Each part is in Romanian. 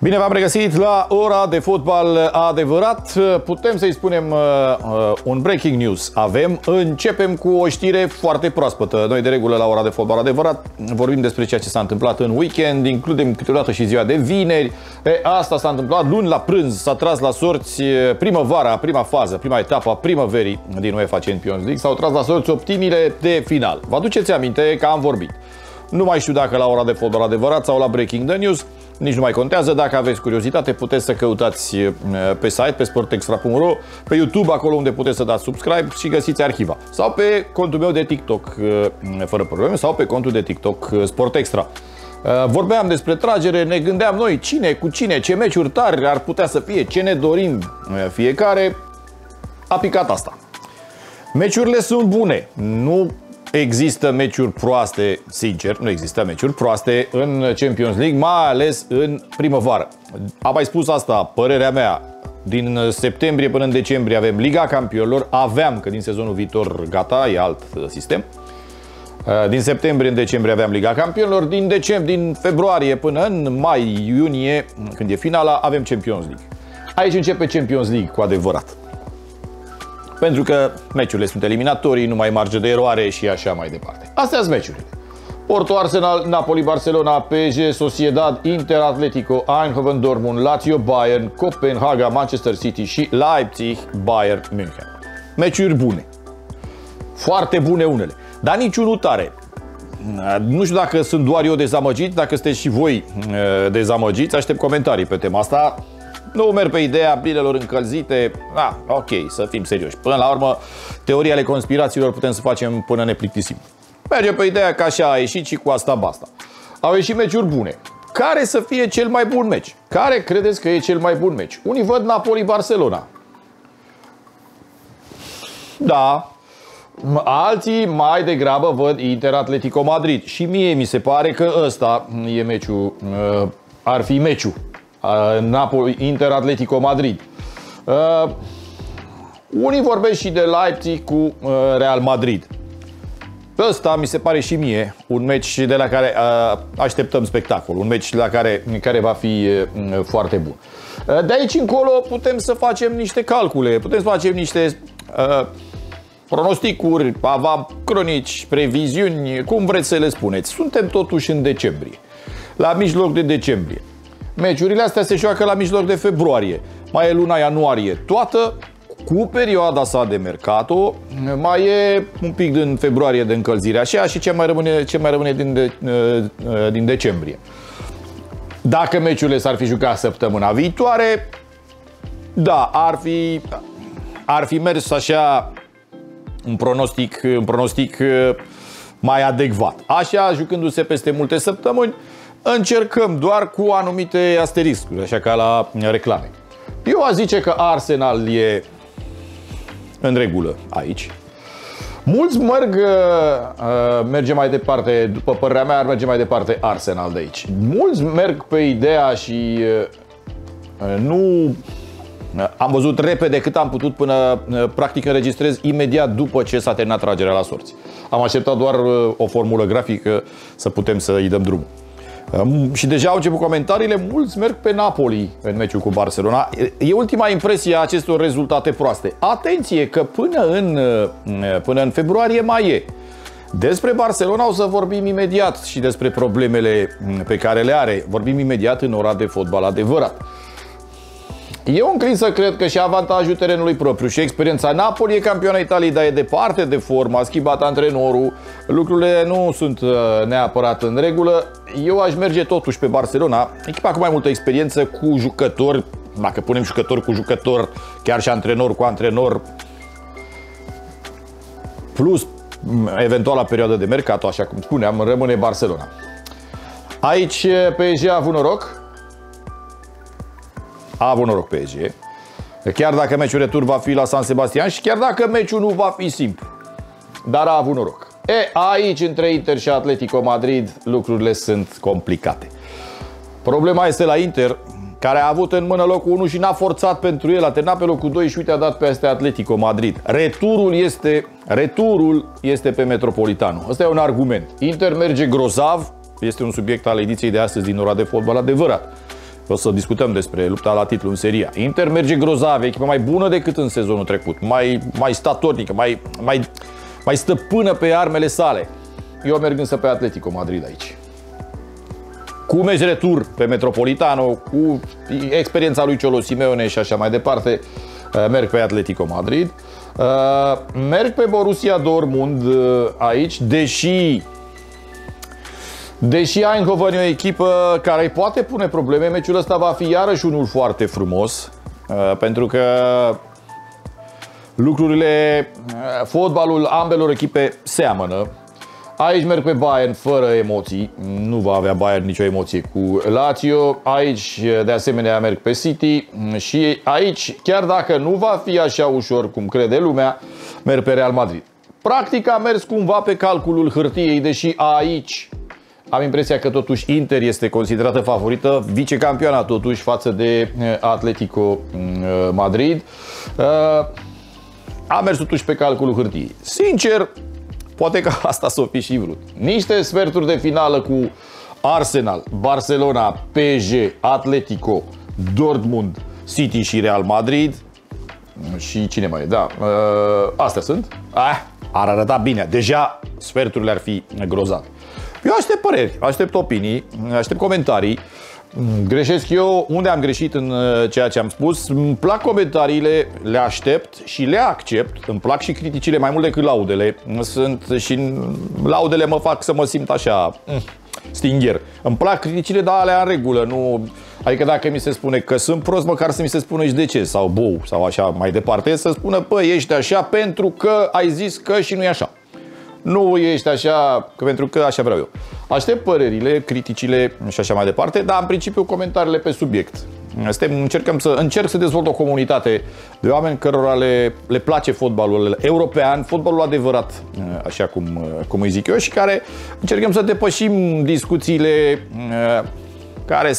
Bine v-am regăsit la ora de fotbal adevărat. Putem să-i spunem un breaking news. Începem cu o știre foarte proaspătă. Noi de regulă la ora de fotbal adevărat vorbim despre ceea ce s-a întâmplat în weekend, includem câteodată și ziua de vineri. Asta s-a întâmplat luni la prânz, s-a tras la sorți primăvara, prima fază, prima etapă a primăverii din UEFA Champions League. S-au tras la sorți optimile de final. Vă aduceți aminte că am vorbit. Nu mai știu dacă la ora de fotbal adevărat sau la breaking the news. Nici nu mai contează. Dacă aveți curiozitate, puteți să căutați pe site, pe sportextra.ro, pe YouTube, acolo unde puteți să dați subscribe și găsiți arhiva. Sau pe contul meu de TikTok, fără probleme, sau pe contul de TikTok Sport Extra. Vorbeam despre tragere, ne gândeam noi cine cu cine, ce meciuri tari ar putea să fie, ce ne dorim fiecare. A picat asta. Meciurile sunt bune. Nu există meciuri proaste, sincer, nu există meciuri proaste în Champions League, mai ales în primăvară. Am mai spus asta, părerea mea. Din septembrie până în decembrie avem Liga Campionilor. Că din sezonul viitor gata, e alt sistem. Din septembrie în decembrie aveam Liga Campionilor. Din februarie până în mai, iunie, când e finala, avem Champions League. Aici începe Champions League cu adevărat. Pentru că meciurile sunt eliminatorii, nu mai marge de eroare și așa mai departe. Astea sunt meciurile. Porto, Arsenal, Napoli, Barcelona, PSG, Sociedad, Inter, Atletico, Eindhoven, Dortmund, Lazio, Bayern, Copenhaga, Manchester City și Leipzig, Bayern München. Meciuri bune. Foarte bune unele. Dar niciunul tare. Nu știu dacă sunt doar eu dezamăgit, dacă sunteți și voi dezamăgiți. Aștept comentarii pe tema asta. Nu merg pe ideea bilelor încălzite. Ok, să fim serioși. Până la urmă, teoria ale conspirațiilor putem să facem până ne plictisim. Merge pe ideea că așa a ieșit și cu asta basta. Au ieșit meciuri bune. Care să fie cel mai bun meci? Care credeți că e cel mai bun meci? Unii văd Napoli-Barcelona. Da. Alții mai degrabă văd Inter-Atletico Madrid. Și mie mi se pare că ăsta e meciul, ar fi meciul. Inter-Atletico Madrid. Unii vorbesc și de Leipzig cu Real Madrid. Ăsta mi se pare și mie un meci de la care așteptăm spectacol. Un meci la care va fi foarte bun. De aici încolo putem să facem niște calcule, putem să facem niște pronosticuri, cronici, previziuni, cum vreți să le spuneți. Suntem totuși în decembrie, la mijloc de decembrie. Meciurile astea se joacă la mijloc de februarie. Mai e luna ianuarie toată, cu perioada sa de mercato. Mai e un pic din februarie de încălzire așa și ce mai rămâne din decembrie. Dacă meciurile s-ar fi jucat săptămâna viitoare, da, ar fi mers așa un pronostic mai adecvat. Așa, jucându-se peste multe săptămâni, încercăm doar cu anumite asteriscuri, așa ca la reclame. Eu aș zice că Arsenal e în regulă aici. Mulți merge mai departe, după părerea mea, ar merge mai departe Arsenal de aici. Mulți merg pe ideea și nu am văzut repede cât am putut până practic înregistrez imediat după ce s-a terminat tragerea la sorți. Am așteptat doar o formulă grafică să putem să îi dăm drumul. Și deja au început comentariile, mulți merg pe Napoli în meciul cu Barcelona. E ultima impresie a acestor rezultate proaste. Atenție că până în februarie mai e. Despre Barcelona o să vorbim imediat și despre problemele pe care le are. Vorbim imediat în ora de fotbal adevărat. Eu înclin să cred că și avantajul terenului propriu și experiența. Napoli e campioana Italiei, dar e departe de formă, a schimbat antrenorul, lucrurile nu sunt neapărat în regulă. Eu aș merge totuși pe Barcelona, echipa cu mai multă experiență, cu jucători, dacă punem jucători cu jucători, chiar și antrenor cu antrenor, plus eventuala perioadă de mercato, așa cum spuneam, rămâne Barcelona. Aici PSG a avut noroc. A avut noroc PSG. Chiar dacă meciul retur va fi la San Sebastian și chiar dacă meciul nu va fi simplu. Dar a avut noroc. Aici între Inter și Atletico Madrid lucrurile sunt complicate. Problema este la Inter, care a avut în mână locul 1 și n-a forțat pentru el. A terminat pe locul 2 și uite a dat peste Atletico Madrid. Returul este pe Metropolitano. Ăsta e un argument. Inter merge grozav. Este un subiect al ediției de astăzi din ora de fotbal adevărat. O să discutăm despre lupta la titlu în Serie A. Inter merge grozav, echipa mai bună decât în sezonul trecut, mai statornică, mai stăpână pe armele sale. Eu merg însă pe Atletico Madrid aici. Cu meci retur pe Metropolitano, cu experiența lui Cholo Simeone și așa mai departe, merg pe Atletico Madrid. Merg pe Borussia Dortmund aici, deși Eindhoven e o echipă care îi poate pune probleme. Meciul ăsta va fi iarăși unul foarte frumos, pentru că lucrurile, fotbalul ambelor echipe seamănă. Aici merg pe Bayern fără emoții, nu va avea Bayern nicio emoție cu Lazio. Aici de asemenea merg pe City și aici, chiar dacă nu va fi așa ușor cum crede lumea, merg pe Real Madrid. Practic a mers cumva pe calculul hârtiei, deși aici am impresia că totuși Inter este considerată favorită, vicecampioana totuși față de Atletico Madrid. A mers totuși pe calculul hârtiei. Sincer, poate că asta s-o fi și vrut. Niște sferturi de finală cu Arsenal, Barcelona, PSG, Atletico, Dortmund, City și Real Madrid. Și cine mai e? Da, astea sunt. Ar arăta bine. Deja sferturile ar fi grozave. Eu aștept păreri, aștept opinii, aștept comentarii. Greșesc eu unde am greșit în ceea ce am spus. Îmi plac comentariile, le aștept și le accept. Îmi plac și criticile mai mult decât laudele. Și laudele mă fac să mă simt așa stingher. Îmi plac criticile, dar alea în regulă. Nu, adică dacă mi se spune că sunt prost, măcar să mi se spună și de ce, sau bou, sau așa mai departe. Să spună, bă, ești așa pentru că ai zis că și nu e așa. Nu ești așa, pentru că așa vreau eu. Aștept părerile, criticile și așa mai departe, dar în principiu comentariile pe subiect. Încerc să dezvolt o comunitate de oameni cărora le place fotbalul european, fotbalul adevărat, așa cum îi zic eu, și care încercăm să depășim discuțiile care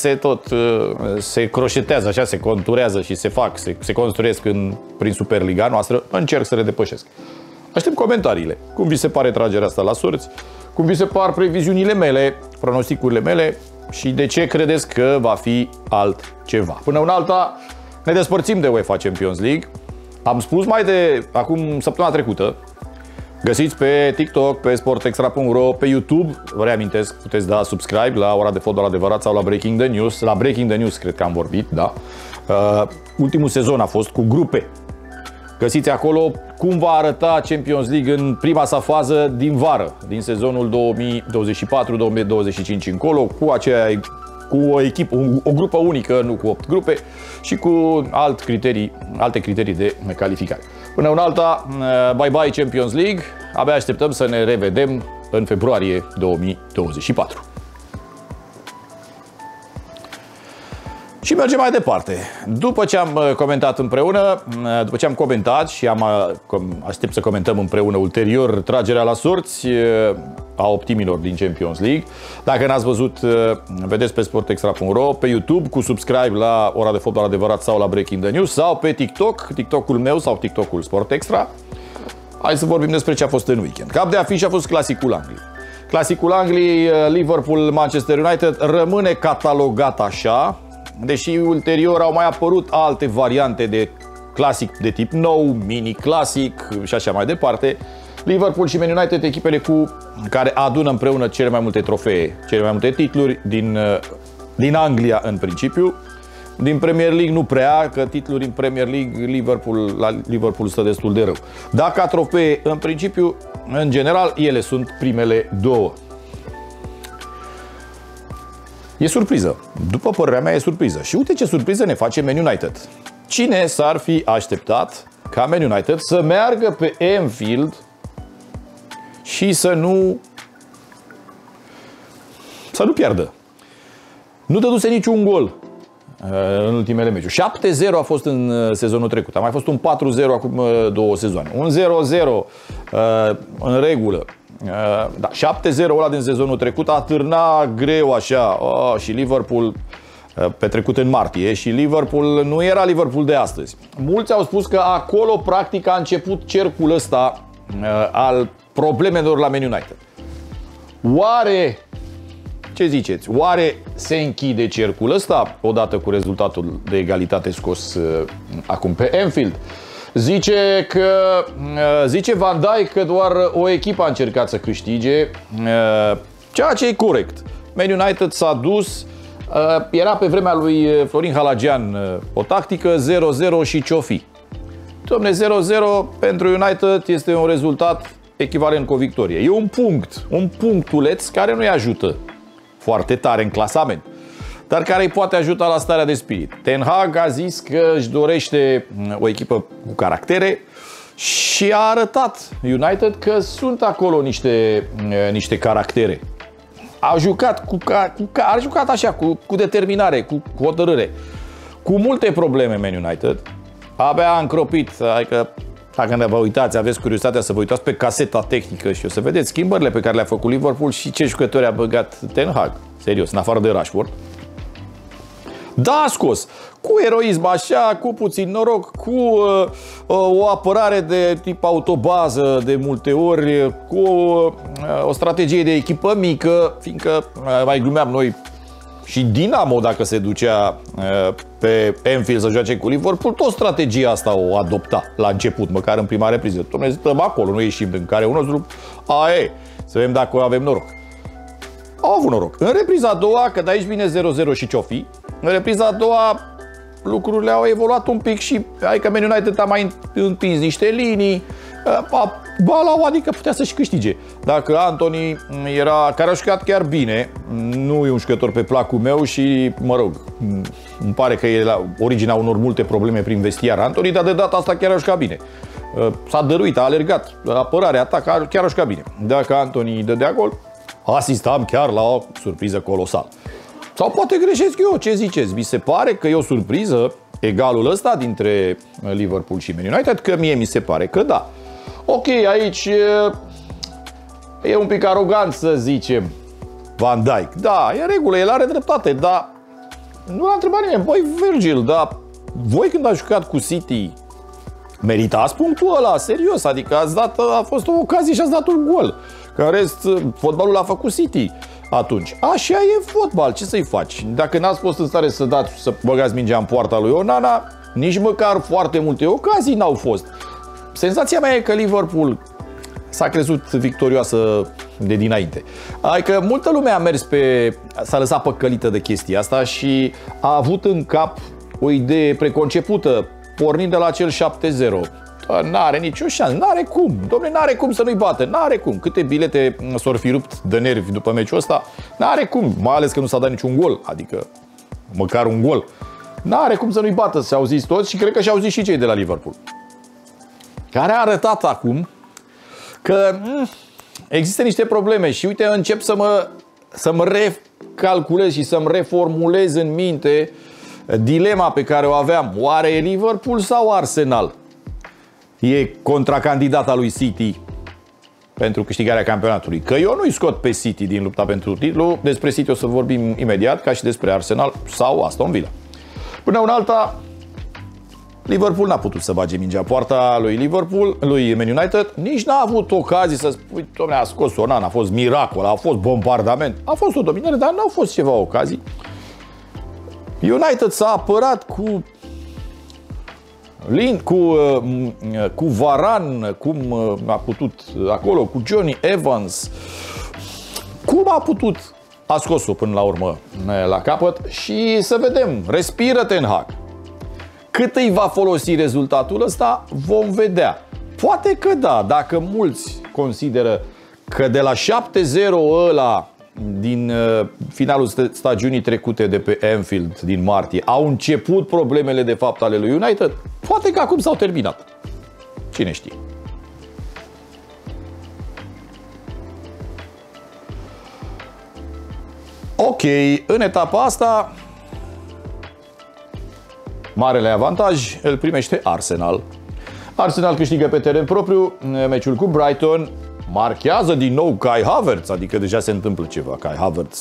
se croșetează, așa, se conturează și se construiesc prin Superliga noastră. Încerc să le depășesc. Aștept comentariile. Cum vi se pare tragerea asta la sorți? Cum vi se par previziunile mele, pronosticurile mele și de ce credeți că va fi altceva? Până una alta, ne despărțim de UEFA Champions League. Am spus acum săptămâna trecută. Găsiți pe TikTok, pe sportextra.ro, pe YouTube. Vă reamintesc, puteți da subscribe la Ora de Fotbal Adevărat sau la Breaking the News. La Breaking the News cred că am vorbit, da. Ultimul sezon a fost cu grupe. Găsiți acolo cum va arăta Champions League în prima sa fază din vară, din sezonul 2024-2025 încolo, cu o grupă unică, nu cu 8 grupe, și cu alte criterii de calificare. Până una alta, bye-bye Champions League, abia așteptăm să ne revedem în februarie 2024. Și mergem mai departe. După ce am comentat împreună, după ce am comentat și aștept să comentăm împreună ulterior tragerea la sorți a optimilor din Champions League. Dacă n-ați văzut, vedeți pe sportextra.ro, pe YouTube, cu subscribe la Ora de Fotbal Adevărat sau la Breaking the News, sau pe TikTok-ul meu sau TikTok-ul Sport Extra. Hai să vorbim despre ce a fost în weekend. Cap de afiș a fost clasicul Angliei. Clasicul Angliei, Liverpool-Manchester United, rămâne catalogat așa, deși ulterior au mai apărut alte variante de clasic de tip nou, mini-clasic și așa mai departe. Liverpool și Man United, echipele care adună împreună cele mai multe trofee, cele mai multe titluri din Anglia în principiu. Din Premier League nu prea, că titluri în Premier League Liverpool stă destul de rău. Dar ca trofee, în principiu, în general, ele sunt primele două. E surpriză. După părerea mea, e surpriză. Și uite ce surpriză ne face Man United. Cine s-ar fi așteptat ca Man United să meargă pe Anfield și să nu pierdă? Nu dăduse niciun gol în ultimele meciuri. 7-0 a fost în sezonul trecut. A mai fost un 4-0 acum 2 sezoane. Un 0-0 în regulă. Da, 7-0 ăla din sezonul trecut atârna greu așa. Și Liverpool petrecut în martie, și Liverpool nu era Liverpool de astăzi. Mulți au spus că acolo practic a început cercul ăsta al problemelor la Man United. Oare Ce ziceți? Oare se închide cercul ăsta odată cu rezultatul de egalitate scos acum pe Anfield? Zice Van Dijk că doar o echipă a încercat să câștige, ceea ce e corect. Man United s-a dus, era pe vremea lui Florin Halagian o tactică 0-0 și ce-o fi. Dom'le, 0-0 pentru United este un rezultat echivalent cu o victorie. E un punctuleț care nu-i ajută foarte tare în clasament, dar care îi poate ajuta la starea de spirit. Ten Hag a zis că își dorește o echipă cu caractere și a arătat United că sunt acolo niște caractere. A jucat așa, cu determinare, cu hotărâre, cu multe probleme Man United. Abia a încropit, adică dacă vă uitați, aveți curiozitatea să vă uitați pe caseta tehnică și o să vedeți schimbările pe care le-a făcut Liverpool și ce jucători a băgat Ten Hag. Serios, în afară de Rashford. Da, a scos cu eroism așa, cu puțin noroc, cu o apărare de tip autobază de multe ori, cu o strategie de echipă mică, fiindcă mai glumeam noi și Dinamo, dacă se ducea pe Anfield să joace cu Liverpool, tot strategia asta o adopta la început, măcar în prima repriză. Dom'le, stăm acolo, nu ieșim din care unul să vedem dacă avem noroc. Au avut noroc. În repriza a doua, că de aici vine 0-0 și ce-o fi, în repriza a doua lucrurile au evoluat un pic și adică Man United a mai întins niște linii, adică putea să-și câștige. Dacă Antony care a jucat chiar bine, nu e un jucător pe placul meu și, mă rog, îmi pare că e la originea unor multe probleme prin vestiar Antony, dar de data asta chiar a jucat bine. S-a dăruit, a alergat, apărare, atac, chiar a jucat bine. Dacă Antony dădea gol, asistam chiar la o surpriză colosală. Sau poate greșesc eu, ce ziceți? Vi se pare că e o surpriză egalul ăsta dintre Liverpool și Man United? Că mie mi se pare că da. Ok, aici e un pic arogant să zicem Van Dijk. Da, e în regulă, el are dreptate, dar nu l-a întrebat nimeni. Băi, Virgil, dar voi când ați jucat cu City meritați punctul ăla, serios, adică a fost o ocazie și ați dat un gol. Că în rest, fotbalul l-a făcut City atunci. Așa e fotbal, ce să-i faci? Dacă n-ați fost în stare să băgați mingea în poarta lui Onana, nici măcar foarte multe ocazii n-au fost. Senzația mea e că Liverpool s-a crezut victorioasă de dinainte. Adică multă lume s-a lăsat păcălită de chestia asta și a avut în cap o idee preconcepută, pornind de la acel 7-0. N-are nicio șansă, n-are cum, dom'le, n-are cum să nu-i bată, n-are cum. Câte bilete s-or fi rupt de nervi după meciul ăsta, n-are cum, mai ales că nu s-a dat niciun gol, adică măcar un gol. N-are cum să nu-i bată, s-au zis toți și cred că și-au zis și cei de la Liverpool. Care a arătat acum că există niște probleme și uite, încep să-mi recalculez și să-mi reformulez în minte dilema pe care o aveam. Oare e Liverpool sau Arsenal e contracandidata lui City pentru câștigarea campionatului? Că eu nu-i scot pe City din lupta pentru titlu. Despre City o să vorbim imediat, ca și despre Arsenal sau Aston Villa. Până una alta, Liverpool n-a putut să bage mingea poarta lui Man United, nici n-a avut ocazii să spui, dom'le, a scos Onana, a fost miracol, a fost bombardament, a fost o dominare, dar n-au fost ceva ocazii. United s-a apărat cu Varane, cum a putut acolo, cu Johnny Evans, cum a putut, a scos-o până la urmă la capăt și să vedem, respiră Ten Hag. Cât îi va folosi rezultatul ăsta, vom vedea. Poate că da, dacă mulți consideră că de la 7-0 ăla din finalul stagiunii trecute de pe Anfield din martie au început problemele de fapt ale lui United, poate că acum s-au terminat. Cine știe? Ok, în etapa asta marele avantaj îl primește Arsenal. Arsenal câștigă pe teren propriu meciul cu Brighton. Marchează din nou Kai Havertz, adică deja se întâmplă ceva. Kai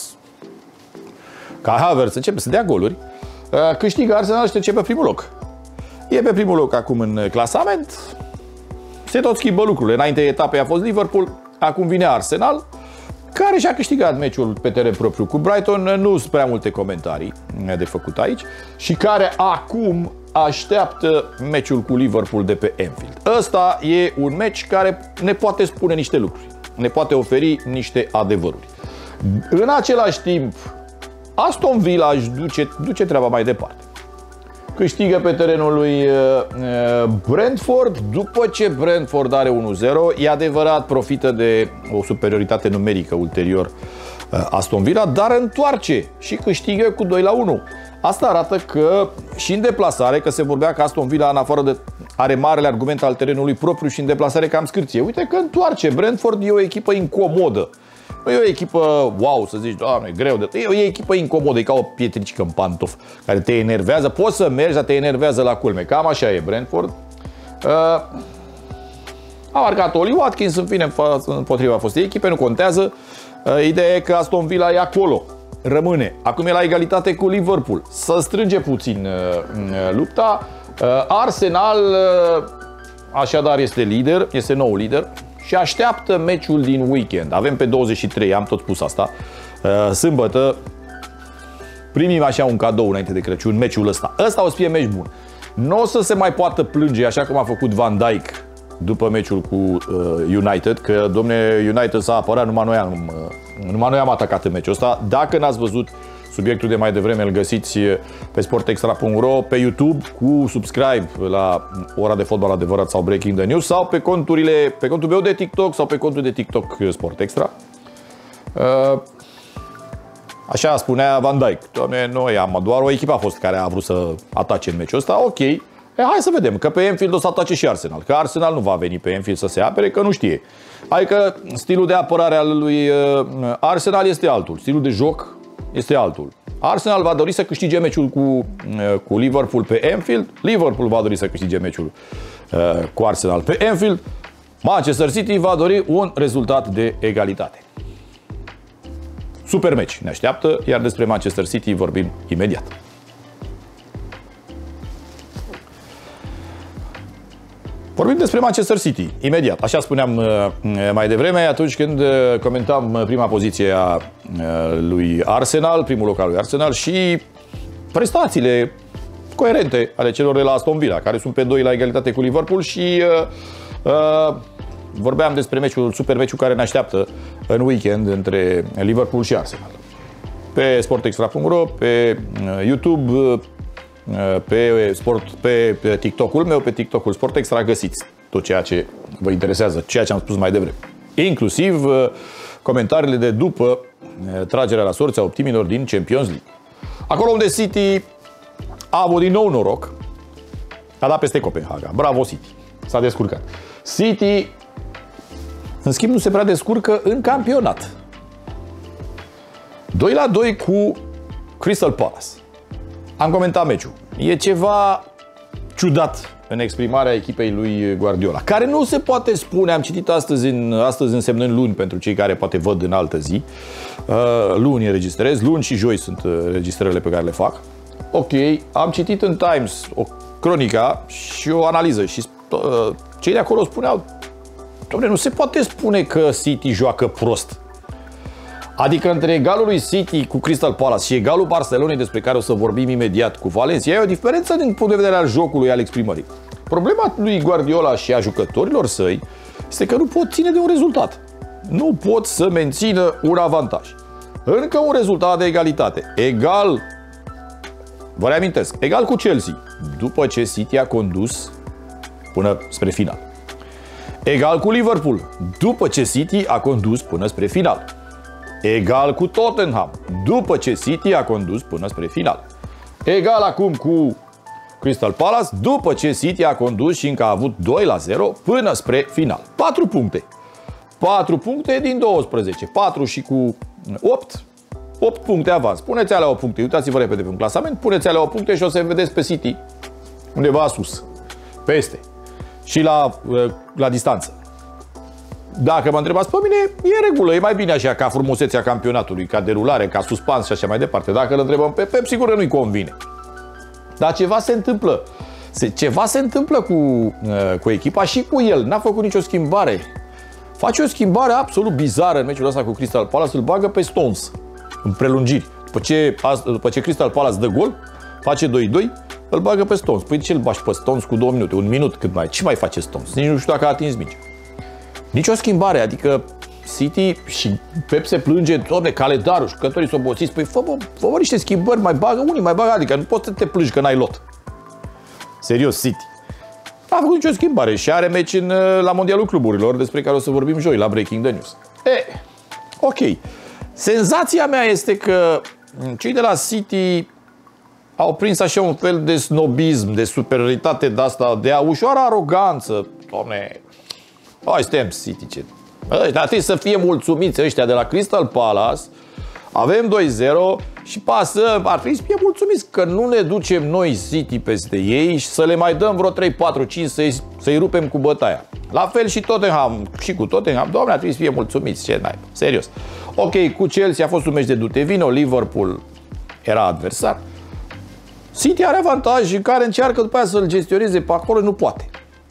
Havertz începe să dea goluri. Câștigă Arsenal și trece pe primul loc. E pe primul loc acum în clasament. Se tot schimbă lucrurile. Înainte etapei a fost Liverpool, acum vine Arsenal. care și-a câștigat meciul pe teren propriu cu Brighton, nu sunt prea multe comentarii de făcut aici, și care acum așteaptă meciul cu Liverpool de pe Anfield. Ăsta e un meci care ne poate spune niște lucruri, ne poate oferi niște adevăruri. În același timp, Aston Villa își duce treaba mai departe. Câștigă pe terenul lui Brentford, după ce Brentford are 1-0, e adevărat, profită de o superioritate numerică ulterior Aston Villa, dar întoarce și câștigă cu 2-1. Asta arată că și în deplasare, că se vorbea că Aston Villa, în afară de are marele argument al terenului propriu, și în deplasare cam scârție. Uite că întoarce. Brentford e o echipă incomodă. Nu e o echipă, wow, să zici, doamne, e greu de... E o echipă incomodă, e ca o pietricică în pantof, care te enervează. Poți să mergi, dar te enervează la culme. Cam așa e Brentford. A marcat Oli Watkins, în fine, împotriva fostei echipe, nu contează. Ideea e că Aston Villa e acolo, rămâne. Acum e la egalitate cu Liverpool. Să strânge puțin lupta. Arsenal, așadar, este lider, este nou lider și așteaptă meciul din weekend. Avem pe 23, am tot spus asta, sâmbătă. Primim așa un cadou înainte de Crăciun, meciul ăsta. Ăsta o să fie meci bun. Nu o să se mai poată plânge așa cum a făcut Van Dijk după meciul cu United, că, domne, United s-a apărat, numai noi am atacat în meciul ăsta. Dacă n-ați văzut subiectul de mai devreme, îl găsiți pe sportextra.ro, pe YouTube, cu subscribe la Ora de Fotbal Adevărat sau Breaking the News, sau pe contul meu de TikTok sau pe contul de TikTok Sport Extra. Așa spunea Van Dijk. Doamne, noi doar o echipă a fost care a vrut să atace în meciul ăsta. Ok. Hai să vedem, că pe Anfield o să atace și Arsenal. Că Arsenal nu va veni pe Anfield să se apere, că nu știe. Adică stilul de apărare al lui Arsenal este altul. Stilul de joc este altul. Arsenal va dori să câștige meciul cu Liverpool pe Anfield. Liverpool va dori să câștige meciul cu Arsenal pe Anfield. Manchester City va dori un rezultat de egalitate. Super meci ne așteaptă, iar despre Manchester City vorbim imediat. Vorbim despre Manchester City, imediat. Așa spuneam mai devreme, atunci când comentam prima poziție a lui Arsenal, primul loc al lui Arsenal, și prestațiile coerente ale celor de la Aston Villa, care sunt pe 2 la egalitate cu Liverpool, și vorbeam despre super meciul care ne așteaptă în weekend între Liverpool și Arsenal. Pe sportextra.ro, pe YouTube, pe TikTok-ul meu, pe TikTok-ul Sport Extra, găsiți tot ceea ce vă interesează, ceea ce am spus mai devreme. Inclusiv comentariile de după tragerea la sorți a optimilor din Champions League. Acolo unde City a avut din nou noroc, a dat peste Copenhaga. Bravo City! S-a descurcat. City, în schimb, nu se prea descurcă în campionat. 2-2 cu Crystal Palace. Am comentat meciul. E ceva ciudat în exprimarea echipei lui Guardiola, care nu se poate spune, am citit astăzi însemnând luni pentru cei care poate văd în altă zi. Luni înregistrez, luni și joi sunt registrările pe care le fac. Ok, am citit în Times o cronica și o analiză și cei de acolo spuneau: doamne, nu se poate spune că City joacă prost. Adică între egalul lui City cu Crystal Palace și egalul Barcelonei, despre care o să vorbim imediat, cu Valencia, e o diferență din punct de vedere al jocului, al exprimării. Problema lui Guardiola și a jucătorilor săi este că nu pot ține de un rezultat. Nu pot să mențină un avantaj. Încă un rezultat de egalitate. Egal, vă reamintesc, egal cu Chelsea, după ce City a condus până spre final. Egal cu Liverpool, după ce City a condus până spre final. Egal cu Tottenham, după ce City a condus până spre final. Egal acum cu Crystal Palace, după ce City a condus și încă a avut 2-0 până spre final. 4 puncte. 4 puncte din 12. 4 și cu 8. 8 puncte avans. Puneți alea 8 puncte. Uitați-vă repede pe un clasament. Puneți alea 8 puncte și o să vedeți pe City undeva sus. Peste. Și la distanță. Dacă mă întrebați pe mine, e în regulă, e mai bine așa, ca frumusețea campionatului, ca derulare, ca suspans și așa mai departe. Dacă îl întrebăm pe Pep, sigur că nu-i convine. Dar ceva se întâmplă. Ceva se întâmplă cu echipa și cu el. N-a făcut nicio schimbare face o schimbare absolut bizară în meciul ăsta cu Crystal Palace, îl bagă pe Stones în prelungiri. După ce Crystal Palace dă gol, face 2-2, îl bagă pe Stones. Păi ce îl bagi pe Stones cu 2 minute, 1 minut cât mai? Ce mai face Stones? Nici nu știu dacă a atins minge. Nici o schimbare, adică City și Pep se plânge, doamne, calendarul, jucătorii s-au obosiți, păi fă niște schimbări, mai bagă unii, mai bagă, adică nu poți să te plângi că n-ai lot. Serios, City. A făcut nicio schimbare și are meci la Mondialul Cluburilor, despre care o să vorbim joi la Breaking the News. Ok. Senzația mea este că cei de la City au prins așa un fel de snobism, de superioritate de asta, de ușoară aroganță. Doamne, hai suntem City, ce... Dar trebuie să fie mulțumiți ăștia de la Crystal Palace. Avem 2-0 și pasăm. Ar trebui să fie mulțumiți că nu ne ducem noi City peste ei și să le mai dăm vreo 3, 4, 5 să-i rupem cu bătaia. La fel și Tottenham, și cu Tottenham. Doamne, ar trebui să fie mulțumiți. Ce n-ai? Serios. Ok, cu Chelsea a fost un meci de dute-vino. Liverpool era adversar. City are avantaj în care încearcă după aia să-l gestioneze pe acolo, nu poate.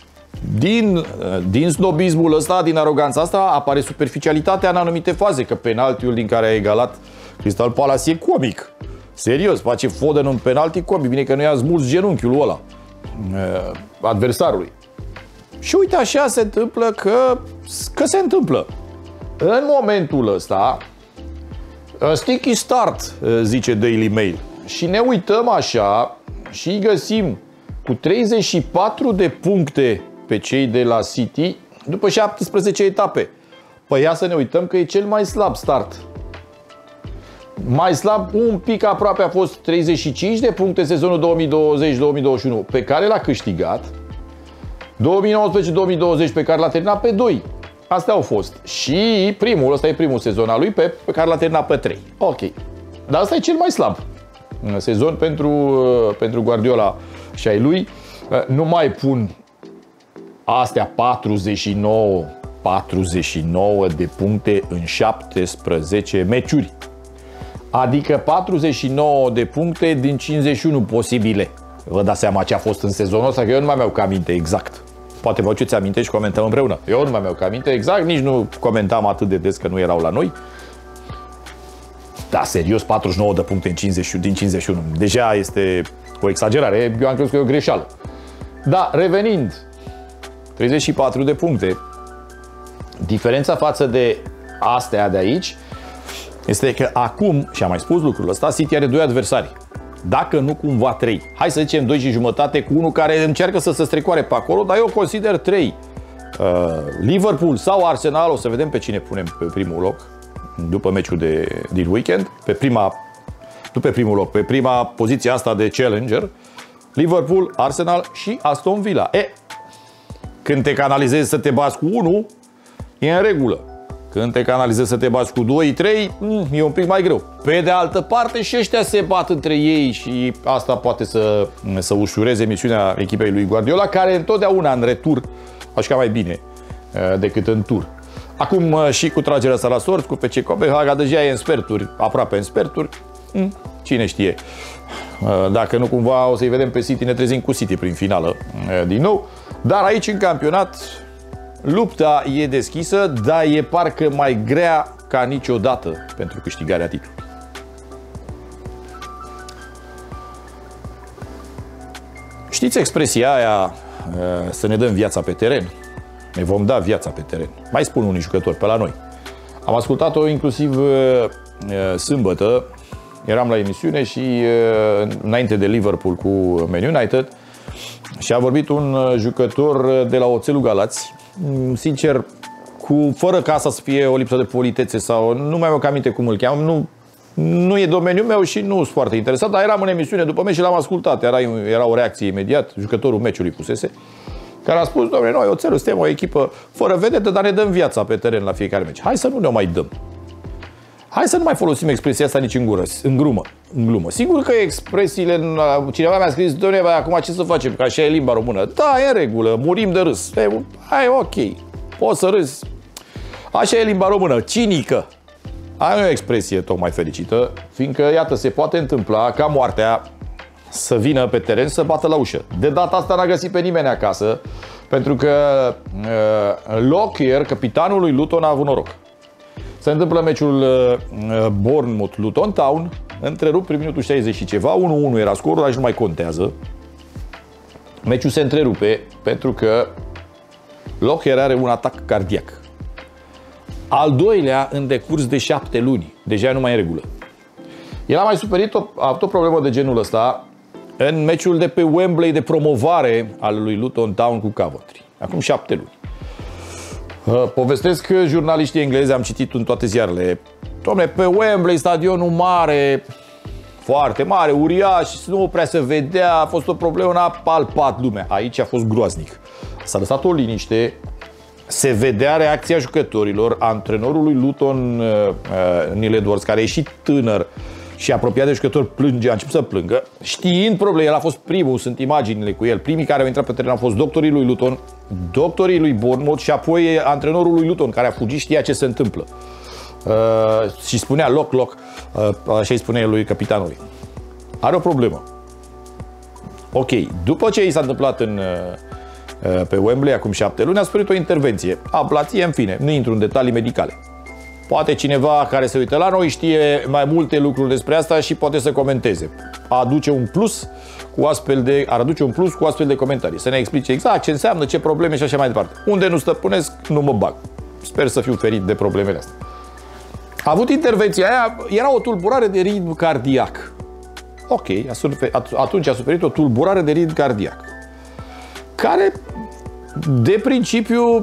Din snobismul ăsta, din aroganța asta, apare superficialitatea în anumite faze, că penaltiul din care a egalat Crystal Palace e comic. Serios, face Foden un penalti comic. Bine că nu i-a smuls genunchiul ăla adversarului. Și uite, așa se întâmplă că se întâmplă. În momentul ăsta, sticky start, zice Daily Mail. Și ne uităm așa și îi găsim cu 34 de puncte pe cei de la City după 17 etape. Păi ia să ne uităm că e cel mai slab start. Mai slab, un pic aproape, a fost 35 de puncte sezonul 2020-2021 pe care l-a câștigat. 2019-2020 pe care l-a terminat pe 2. Astea au fost. Și primul, ăsta e primul sezon al lui Pep pe care l-a terminat pe 3. Ok. Dar ăsta e cel mai slab sezon pentru Guardiola și ai lui. Nu mai pun astea 49 de puncte în 17 meciuri. Adică 49 de puncte din 51 posibile. Vă dați seama ce a fost în sezonul ăsta, că eu nu mai mi-au aminte exact. Poate vă aduceți aminte și comentăm împreună. Eu nu mai mi-au aminte exact, nici nu comentam atât de des că nu erau la noi. Da, serios, 49 de puncte din 51. Deja este o exagerare. Eu am crezut că e o greșeală. Da, revenind, 34 de puncte. Diferența față de astea de aici este că acum, și am mai spus lucrul ăsta, City are 2 adversari. Dacă nu cumva 3. Hai să zicem 2 și jumătate cu unul care încearcă să se strecoare pe acolo, dar eu consider 3. Liverpool sau Arsenal, o să vedem pe cine punem pe primul loc după meciul din weekend, nu pe primul loc, pe prima poziție asta de challenger, Liverpool, Arsenal și Aston Villa. Când te canalizezi să te bați cu 1, e în regulă. Când te canalizezi să te bați cu 2, 3, e un pic mai greu. Pe de altă parte și ăștia se bat între ei și asta poate să ușureze misiunea echipei lui Guardiola, care întotdeauna în retur aș ca mai bine decât în tur. Acum și cu tragerea asta la sorți, cu FC Copenhaga, deja e în sferturi, aproape în sferturi. Cine știe. Dacă nu cumva o să-i vedem pe City, ne trezim cu City prin finală din nou. Dar aici în campionat lupta e deschisă, dar e parcă mai grea ca niciodată pentru câștigarea titlului. Știți expresia aia, să ne dăm viața pe teren? Ne vom da viața pe teren. Mai spun unii jucători pe la noi. Am ascultat-o inclusiv sâmbătă. Eram la emisiune și înainte de Liverpool cu Man United și a vorbit un jucător de la Oțelul Galați, sincer, fără ca asta să fie o lipsă de politețe sau nu mai am aminte cum îl cheamă, nu e domeniul meu și nu sunt foarte interesat, dar eram în emisiune după meci și l-am ascultat, era o reacție imediat, jucătorul meciului fusese, care a spus: dom'le, noi Oțelul suntem o echipă fără vedete, dar ne dăm viața pe teren la fiecare meci. Hai să nu ne o mai dăm. Hai să nu mai folosim expresia asta nici în glumă. Sigur că expresiile, cineva mi-a scris: dom'le, acum ce să facem, că așa e limba română. Da, e în regulă, murim de râs. Hai, ok, poți să râzi. Așa e limba română, cinică. Aia nu e o expresie tocmai fericită, fiindcă, iată, se poate întâmpla ca moartea să vină pe teren să bată la ușă. De data asta n-a găsit pe nimeni acasă, pentru că Lockyer, capitanul lui Luton, a avut noroc. Se întâmplă meciul Bournemouth-Luton Town, întrerupt prin minutul 60 și ceva, 1-1 era scorul, aici nu mai contează. Meciul se întrerupe pentru că Lockyer are un atac cardiac. Al doilea în decurs de 7 luni. Deja nu mai e în regulă. El a mai suferit, a avut o problemă de genul ăsta în meciul de pe Wembley de promovare al lui Luton Town cu Coventry. Acum 7 luni. Povestesc că jurnaliștii englezi, am citit în toate ziarele, dom'le, pe Wembley, stadionul mare, foarte mare, uriaș, nu prea se vedea, a fost o problemă, n-a palpat lumea. Aici a fost groaznic. S-a lăsat o liniște, se vedea reacția jucătorilor, antrenorului Luton, Neil Edwards, care e și tânăr și apropiat de jucători, plânge, a început să plângă, știind probleme. El a fost primul, sunt imaginile cu el. Primii care au intrat pe teren au fost doctorii lui Luton, doctorii lui Bournemouth și apoi antrenorul lui Luton, care a fugit, știa ce se întâmplă. Și spunea loc, așa îi spunea lui capitanului. Are o problemă. Ok, după ce i s-a întâmplat pe Wembley acum 7 luni, a suferit o intervenție, ablație, în fine, nu intru în detalii medicale. Poate cineva care se uită la noi știe mai multe lucruri despre asta și poate să comenteze. Ar aduce un plus cu astfel de comentarii. Să ne explice exact ce înseamnă, ce probleme și așa mai departe. Unde nu stăpânesc, nu mă bag. Sper să fiu ferit de problemele astea. A avut intervenția aia, era o tulburare de ritm cardiac. Ok, atunci a suferit o tulburare de ritm cardiac, care de principiu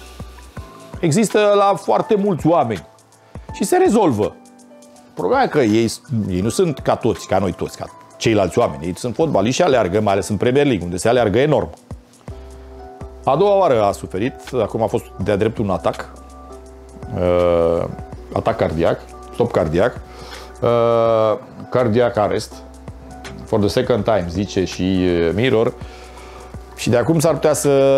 există la foarte mulți oameni și se rezolvă. Problema e că ei nu sunt ca toți, ca noi toți, ca ceilalți oameni. Ei sunt fotbaliști și aleargă, mai ales în Premier League, unde se aleargă enorm. A doua oară a suferit, acum a fost de-a dreptul un atac, atac cardiac, stop cardiac, cardiac arrest, for the second time, zice și Mirror. Și de acum s-ar putea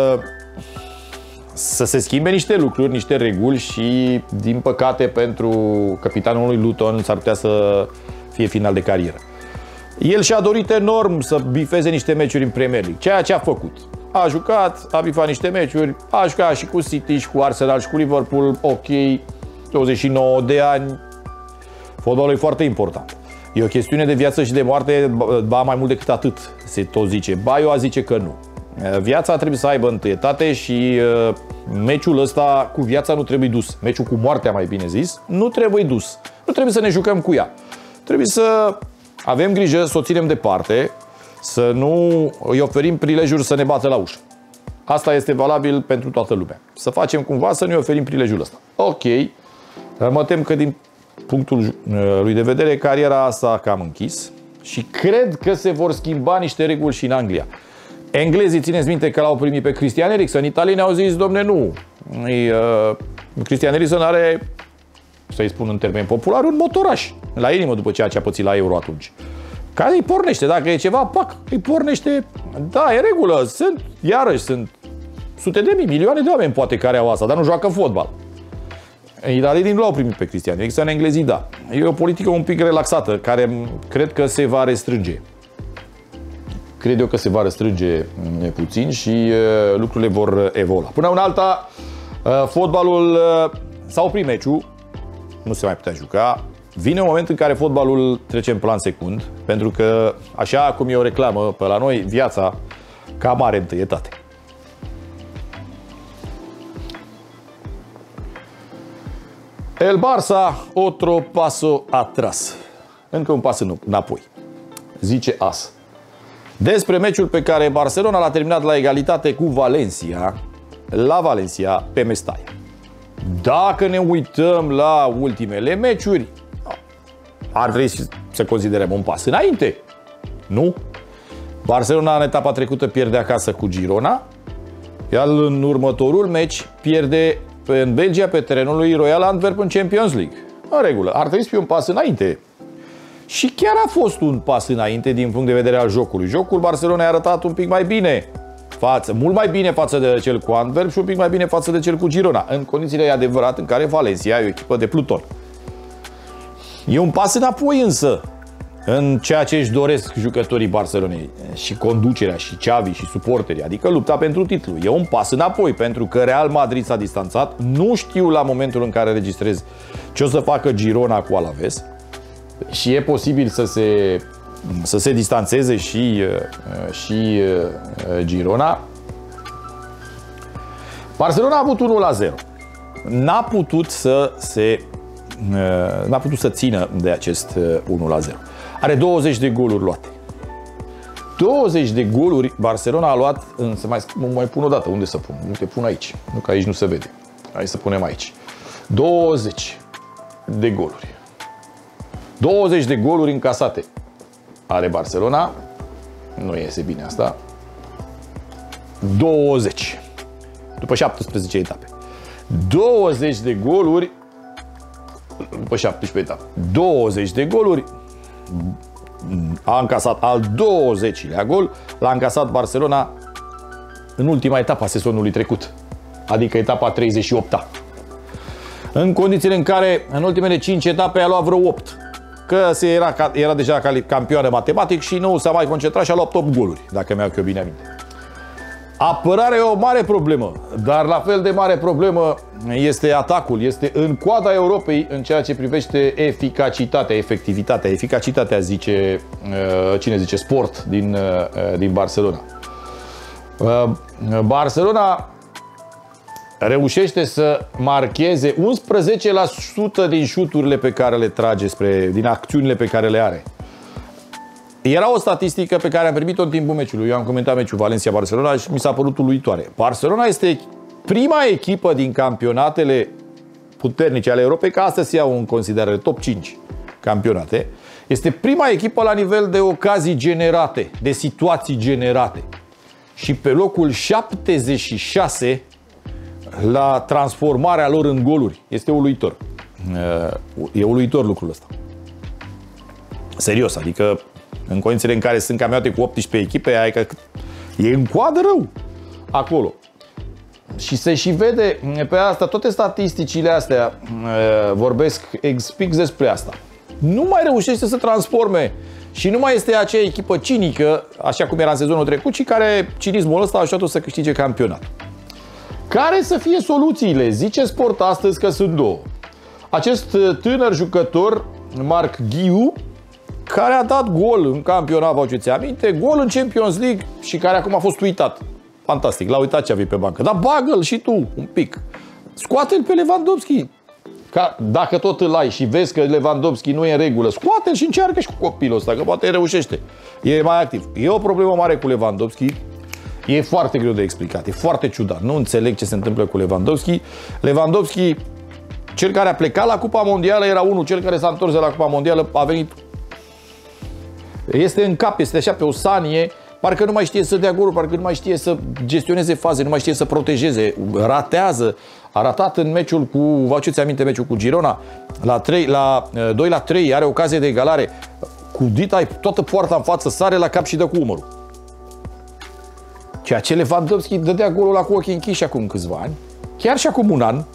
să se schimbe niște lucruri, niște reguli și, din păcate, pentru capitanul lui Luton s-ar putea să fie final de carieră. El și-a dorit enorm să bifeze niște meciuri în Premier League, ceea ce a făcut. A jucat, a bifat niște meciuri, a jucat și cu City, și cu Arsenal, și cu Liverpool, ok, 29 de ani, fotbalul e foarte important. E o chestiune de viață și de moarte, ba mai mult decât atât, se tot zice. Ba eu a zice că nu. Viața trebuie să aibă întâietate și meciul ăsta cu viața nu trebuie dus. Meciul cu moartea, mai bine zis, nu trebuie dus. Nu trebuie să ne jucăm cu ea. Trebuie să avem grijă, să o ținem departe, să nu îi oferim prilejuri să ne bată la ușă. Asta este valabil pentru toată lumea. Să facem cumva să nu-i oferim prilejul ăsta. Ok, mă tem că din punctul lui de vedere cariera asta cam închis și cred că se vor schimba niște reguli și în Anglia. Englezii, țineți minte că l-au primit pe Christian Eriksen, italienii au zis, domne, nu. Christian Eriksen are, să-i spun în termeni popular, un motoraș la inimă după ceea ce a pățit la Euro atunci. Care îi pornește, dacă e ceva, pac, îi pornește. Da, e regulă, sunt sute de mii, milioane de oameni poate care au asta, dar nu joacă fotbal. Italienii nu l-au primit pe Christian Eriksen, englezii da. E o politică un pic relaxată, care cred că se va restrânge. Cred eu că se va restrânge puțin și lucrurile vor evolua. Până una alta, fotbalul s-a oprit meciul, nu se mai putea juca. Vine un moment în care fotbalul trece în plan secund, pentru că, așa cum e o reclamă pe la noi, viața cam are întâietate. El Barça, otro paso atrás. Încă un pas înapoi, zice AS. Despre meciul pe care Barcelona l-a terminat la egalitate cu Valencia, la Valencia, pe Mestalla. Dacă ne uităm la ultimele meciuri, ar trebui să considerăm un pas înainte. Nu? Barcelona în etapa trecută pierde acasă cu Girona, iar în următorul meci pierde în Belgia pe terenul lui Royal Antwerp în Champions League. În regulă, ar trebui să fie un pas înainte. Și chiar a fost un pas înainte din punct de vedere al jocului. Jocul Barcelona a arătat un pic mai bine, mult mai bine față de cel cu Antwerp și un pic mai bine față de cel cu Girona, în condițiile adevărate în care Valencia e o echipă de pluton. E un pas înapoi însă. în ceea ce își doresc jucătorii Barcelonei și conducerea și Xavi și suporterii, adică lupta pentru titlu. E un pas înapoi, pentru că Real Madrid s-a distanțat. Nu știu la momentul în care registrez ce o să facă Girona cu Alaves și e posibil să se distanțeze și Girona. Barcelona a avut 1-0. N-a putut să țină de acest 1-0. Are 20 de goluri luate. 20 de goluri Barcelona a luat, mai pun o dată, unde să pun? Nu te pun aici, nu că aici nu se vede. Hai să punem aici. 20 de goluri. 20 de goluri încasate are Barcelona. Nu iese bine asta. 20. După 17 etape. 20 de goluri după 17 etape. 20 de goluri. A încasat al 20-lea gol. L-a încasat Barcelona în ultima etapă a sezonului trecut. Adică etapa 38-a. În condițiile în care în ultimele 5 etape a luat vreo 8. Că era deja campioană matematic și nu s-a mai concentrat și a luat 8 goluri, dacă mi-au eu bine aminte. Apărarea e o mare problemă, dar la fel de mare problemă este atacul. Este în coada Europei în ceea ce privește eficacitatea, efectivitatea. Eficacitatea zice, cine zice, Sport din Barcelona. Barcelona reușește să marcheze 11% din șuturile pe care le trage din acțiunile pe care le are. Era o statistică pe care am primit-o în timpul meciului. Eu am comentat meciul Valencia-Barcelona și mi s-a părut uluitoare. Barcelona este prima echipă din campionatele puternice ale Europei, că astăzi se iau în considerare top 5 campionate. Este prima echipă la nivel de ocazii generate, de situații generate. Și pe locul 76 la transformarea lor în goluri. Este uluitor. E uluitor lucrul ăsta. Serios, adică în condițiile în care sunt campionate cu 18 echipe, adică e în coadă rău acolo. Și se și vede pe asta, toate statisticile astea vorbesc fix despre asta. Nu mai reușește să se transforme și nu mai este acea echipă cinică, așa cum era în sezonul trecut, și care cinismul ăsta a ajutat-o să câștige campionatul. Care să fie soluțiile? Zice Sport astăzi că sunt două. Acest tânăr jucător, Marc Guiu, care a dat gol în campionat, vă aduceți aminte, gol în Champions League și care acum a fost uitat. Fantastic, l-a uitat Xavi pe bancă. Dar bagă-l și tu un pic. Scoate-l pe Lewandowski. Dacă tot îl ai și vezi că Lewandowski nu e în regulă, scoate-l și încearcă și cu copilul ăsta, că poate reușește. E mai activ. E o problemă mare cu Lewandowski. E foarte greu de explicat, e foarte ciudat. Nu înțeleg ce se întâmplă cu Lewandowski. Lewandowski, cel care a plecat la Cupa Mondială era unul, cel care s-a întors de la Cupa Mondială a venit. Este în cap, este așa pe o sanie, parcă nu mai știe să dea goluri, parcă nu mai știe să gestioneze faze, nu mai știe să protejeze, ratează. A ratat în meciul cu, vă aduceți aminte, meciul cu Girona, la 2-3, are ocazie de egalare. Cu dita toată poarta în față, sare la cap și dă cu umărul. Ceea ce Lewandowski dădea golul ăla cu ochii închiși acum câțiva ani, chiar și acum un an.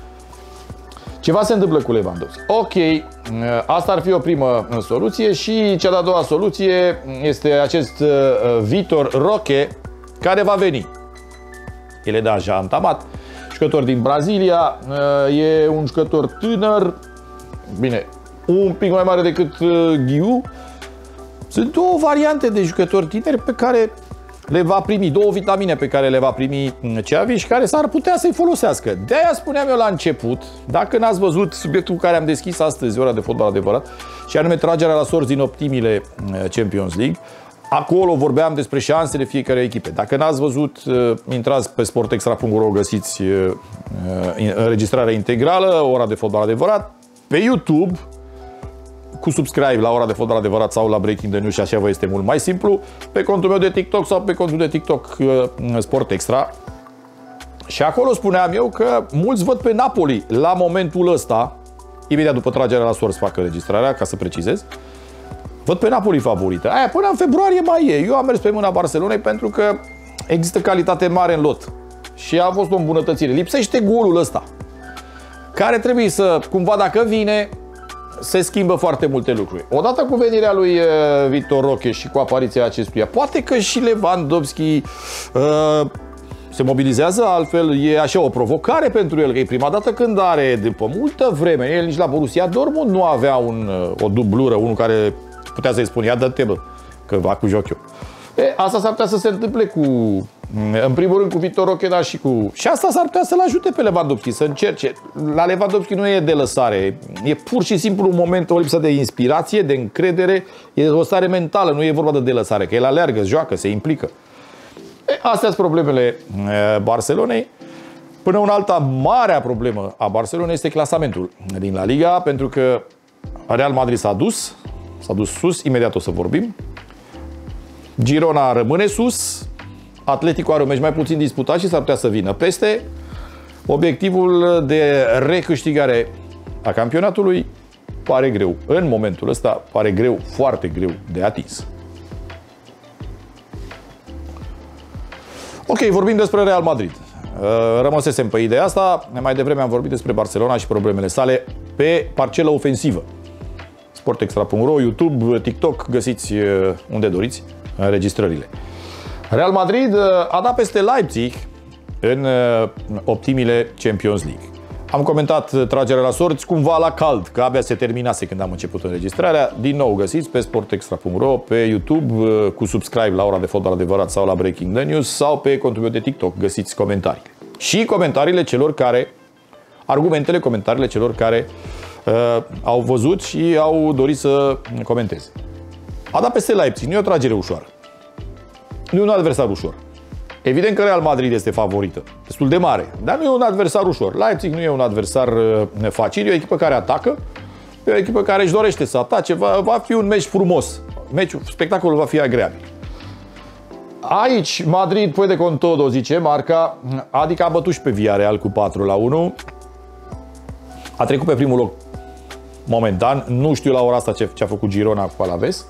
Ceva se întâmplă cu Lewandowski. Ok, asta ar fi o primă soluție și cea de-a doua soluție este acest Vitor Roque, care va veni. El e deja antamat, jucător din Brazilia, e un jucător tânăr, bine, un pic mai mare decât Guiu. Sunt două variante de jucători tineri pe care le va primi, două vitamine pe care le va primi Xavi și care s-ar putea să-i folosească. De-aia spuneam eu la început, dacă n-ați văzut subiectul cu care am deschis astăzi ora de fotbal adevărat, și anume tragerea la sorți din optimile Champions League, acolo vorbeam despre șansele fiecare echipe. Dacă n-ați văzut, intrați pe sportextra.ro, găsiți înregistrarea integrală, ora de fotbal adevărat, pe YouTube, cu subscribe la ora de fotbal adevărat sau la Breaking the News și așa vă este mult mai simplu, pe contul meu de TikTok sau pe contul de TikTok Sport Extra. Și acolo spuneam eu că mulți văd pe Napoli la momentul ăsta, imediat după tragerea la sorți fac înregistrarea, ca să precizez, văd pe Napoli favorită. Aia până în februarie mai e. Eu am mers pe mâna Barcelonei pentru că există calitate mare în lot și a fost o îmbunătățire. Lipsește golul ăsta, care trebuie să, cumva, dacă vine, se schimbă foarte multe lucruri. Odată cu venirea lui Victor Roque și cu apariția acestuia, poate că și Lewandowski se mobilizează altfel, e așa o provocare pentru el, că e prima dată când are, după multă vreme, el nici la Borussia Dortmund nu avea o dublură, unul care putea să-i spun, ia dă-te bă, că va cu joc eu. Asta s-ar putea să se întâmple în primul rând cu Victor Roque, dar și asta s-ar putea să-l ajute pe Lewandowski, să încerce. La Lewandowski nu e de lăsare, e pur și simplu un moment, o lipsă de inspirație, de încredere, e o stare mentală, nu e vorba de lăsare, că el aleargă, joacă, se implică. Astea sunt problemele Barcelonei. Până una alta, marea problemă a Barcelonei este clasamentul din La Liga, pentru că Real Madrid s-a dus sus, imediat o să vorbim. Girona rămâne sus, Atletico are un meci mai puțin disputat și s-ar putea să vină peste. Obiectivul de recâștigare a campionatului pare greu. În momentul ăsta pare greu, foarte greu de atins. Ok, vorbim despre Real Madrid. Rămăsesem pe ideea asta. Mai devreme am vorbit despre Barcelona și problemele sale pe parcelă ofensivă. Sportextra.ro, YouTube, TikTok, găsiți unde doriți înregistrările. Real Madrid a dat peste Leipzig în optimile Champions League. Am comentat tragerea la sorți cumva la cald, că abia se terminase când am început înregistrarea. Din nou găsiți pe sportextra.ro, pe YouTube, cu subscribe la Ora de Fotbal Adevărat sau la Breaking the News, sau pe contul meu de TikTok găsiți comentarii. Și comentariile celor care, comentariile celor care au văzut și au dorit să comenteze. A dat peste Leipzig, nu e o tragere ușoară. Nu e un adversar ușor. Evident că Real Madrid este favorită, destul de mare, dar nu e un adversar ușor. Leipzig nu e un adversar facil, e o echipă care atacă, e o echipă care își dorește să atace, va fi un meci frumos. Spectacolul va fi agreabil. Aici Madrid puede con todo, zice marca, adică a bătut și pe Villarreal cu 4-1. A trecut pe primul loc momentan, nu știu la ora asta ce a făcut Girona cu Alaves.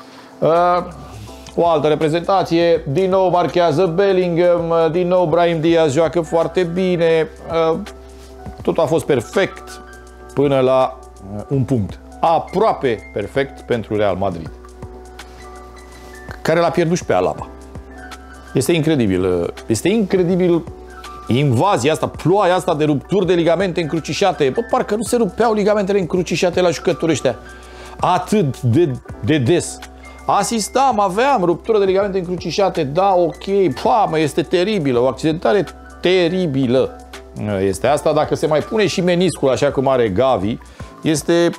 O altă reprezentație, din nou marchează Bellingham, din nou Brahim Diaz joacă foarte bine. Totul a fost perfect până la un punct. Aproape perfect pentru Real Madrid, care l-a pierdut și pe Alaba. Este incredibil. Este incredibil invazia asta, ploaia asta de rupturi de ligamente încrucișate. Bă, parcă nu se rupeau ligamentele încrucișate la jucători ăștia atât de des. Aveam ruptură de ligamente încrucișate, da, ok, este teribilă, o accidentare teribilă. Este asta, dacă se mai pune și meniscul așa cum are Gavi, este...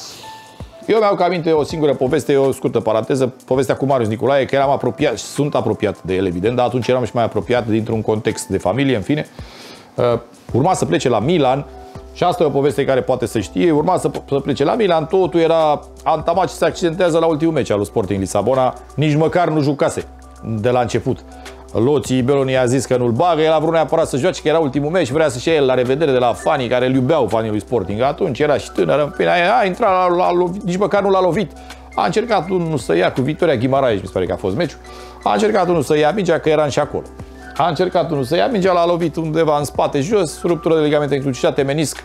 Eu mi-au aminte o singură poveste, o scurtă paranteză, povestea cu Marius Nicolae, că eram apropiat, și sunt apropiat de el, evident, dar atunci eram și mai apropiat dintr-un context de familie, în fine. Urma să plece la Milan, și asta e o poveste care poate să știe, urma să plece la Milan, totul era antamat și se accidentează la ultimul meci al lui Sporting Lisabona, nici măcar nu jucase de la început. Loții Beloni a zis că nu-l bagă, el a vrut neapărat să joace, că era ultimul meci, vrea să-și ia el la revedere de la fanii care îl iubeau, fanii lui Sporting. Atunci era și tânăr, în fine, a intrat, nici măcar nu l-a lovit. A încercat unul să ia cu Victoria Guimaraes, mi se pare că a fost meciul. A încercat unul să ia mingea, că eram și acolo. A încercat unul să ia mingea, l-a lovit undeva în spate jos, ruptură de ligamente încrucișate, menisc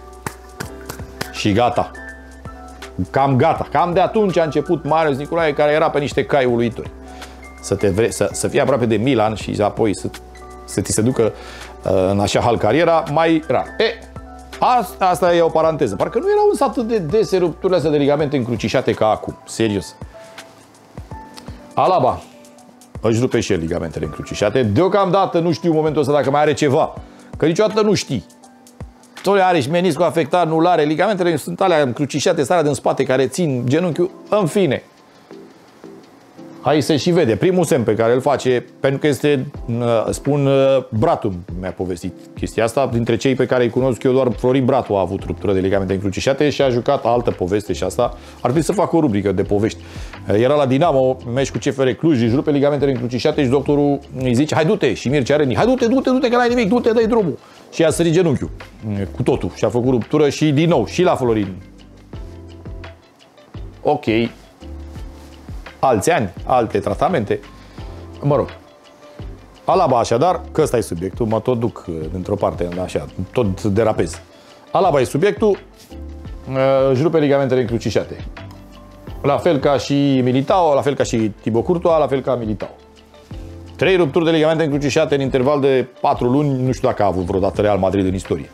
și gata. Cam gata. Cam de atunci a început Marius Nicolae, care era pe niște cai uluitori. Să fii aproape de Milan și apoi să ți se ducă în așa hal cariera, mai rar. Asta e o paranteză. Parcă nu erau însă atât de dese rupturile astea de ligamente încrucișate ca acum. Serios. Alaba își rupe și el ligamentele încrucișate. Deocamdată nu știu în momentul ăsta dacă mai are ceva. Că niciodată nu știi. Tot are și meniscul afectat, nu are. Ligamentele sunt alea încrucișate, starea din spate care țin genunchiul. În fine. Aici se și vede. Primul semn pe care îl face, pentru că este, spun, Bratu mi-a povestit chestia asta. Dintre cei pe care îi cunosc eu, doar Florin Bratu a avut ruptură de ligamente încrucișate și a jucat altă poveste și asta. Ar trebui să facă o rubrică de povești. Era la Dinamo, meci cu CFR Cluj, își rupe ligamentele încrucișate și doctorul îi zice: hai du-te, și Mircea Reni, hai du-te că n-ai nimic, du-te, dă-i drumul. Și a sărit genunchiul cu totul și a făcut ruptură și din nou, și la Florin. Ok. Alți ani, alte tratamente. Mă rog. Alaba așadar, că ăsta e subiectul, mă tot duc într-o parte, așa, tot derapez. Alaba e subiectul. își rupe ligamentele încrucișate. La fel ca și Militao, la fel ca și Thibaut Courtois, la fel ca Militao. 3 rupturi de ligamente încrucișate în interval de 4 luni, nu știu dacă a avut vreodată Real Madrid în istorie.